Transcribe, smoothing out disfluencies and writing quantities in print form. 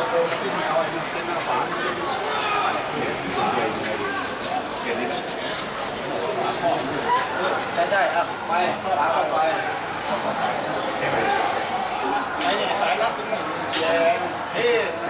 ใช่ครับไปฝาเข้าไปไอ้เนี่ยสายรัดเป็นแยงเท่